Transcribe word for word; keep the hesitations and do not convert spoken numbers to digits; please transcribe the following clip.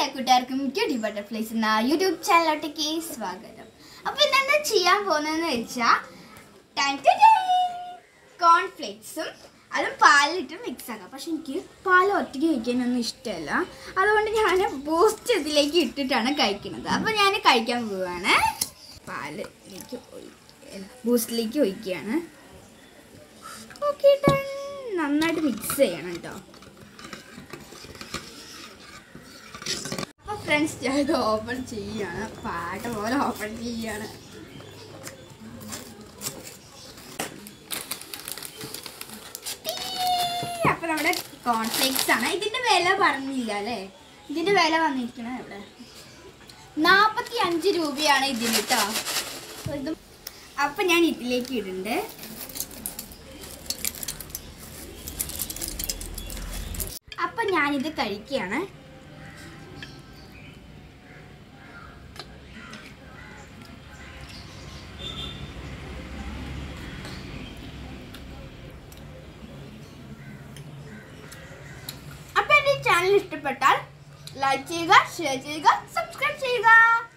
കൂട്ടുകാർക്കും cutie butterflies എന്ന YouTube ചാനലിലേക്ക് സ്വാഗതം. അപ്പോൾ ഇന്ന് എന്താ ചെയ്യാൻ പോകുന്നതെന്ന് വെച്ചാൽ കോൺ ഫ്ലേക്സും അതും പാലിലിട്ട് മിക്സ് ആക്കാം. പക്ഷെ എനിക്ക് പാൽ ഒറ്റയ്ക്ക് കഴിക്കാനൊന്നും ഇഷ്ടമല്ല, അതുകൊണ്ട് ഞാൻ ബൂസ്റ്റ് ഇതിലേക്ക് ഇട്ടിട്ടാണ് കഴിക്കുന്നത്. അപ്പോൾ ഞാൻ കഴിക്കാൻ പോവുകയാണ്. പാലിലേക്ക് ബൂസ്റ്റിലേക്ക് ഒഴിക്കുകയാണ്. ഓക്കെ, നന്നായിട്ട് മിക്സ് ചെയ്യണം കേട്ടോ. ഫ്രണ്ട്സ്, ഞാൻ ഇത് ഓപ്പൺ ചെയ്യാണ്, പാട്ട പോലെ ഓപ്പൺ ചെയ്യാണ്. അപ്പൊ നമ്മുടെ കോൺഫ്ലേക്സ് ആണ്. ഇതിന്റെ വില പറഞ്ഞില്ല അല്ലേ? ഇതിന്റെ വില വന്നിരിക്കണ ഇവിടെ നാപ്പത്തി അഞ്ച് രൂപയാണ് ഇതിന് കേട്ടോ. ഇത് അപ്പൊ ഞാൻ ഇതിലേക്ക് ഇടുന്നുണ്ട്. അപ്പൊ ഞാനിത് കഴിക്കുകയാണ്. ചാനൽ ഇഷ്ടപ്പെട്ടാൽ ലൈക്ക് ചെയ്യുക, ഷെയർ ചെയ്യുക, സബ്സ്ക്രൈബ് ചെയ്യുക.